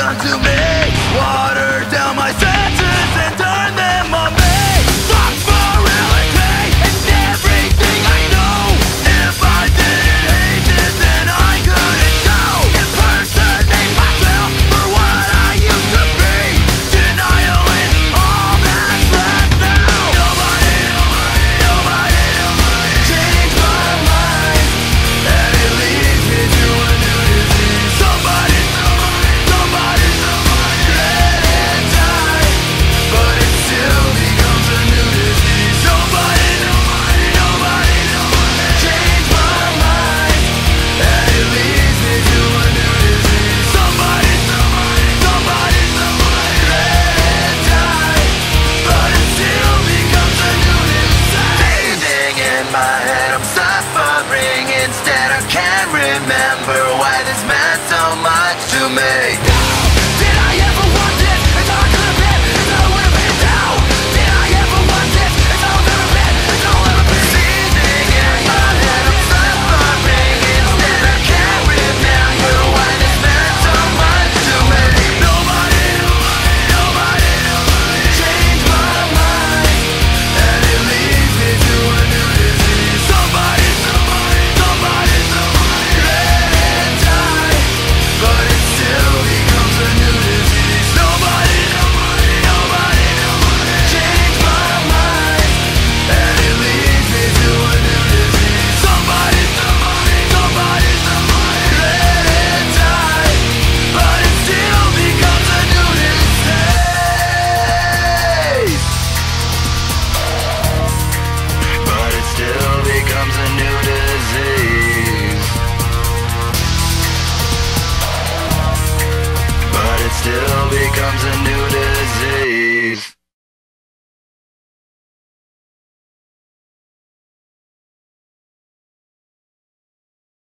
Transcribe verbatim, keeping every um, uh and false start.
down to me. Water down my senses and turn them on me. Fuck morality and everything I know. If I didn't hate it, then I couldn't go. Impersonate myself for what I used to be. Denial is all that's left now. Nobody, nobody, nobody changed my mind, and it leads me to a new disease. Somebody, somebody, somebody, somebody let it die, but it still becomes a new disease. Nobody, nobody, nobody, nobody changed my mind, and it leads me to a new disease. Somebody, somebody, somebody, somebody let it die, but it still becomes a new disease. Breathing in my head, I'm suffering instead. I can't remember why this meant so much to me.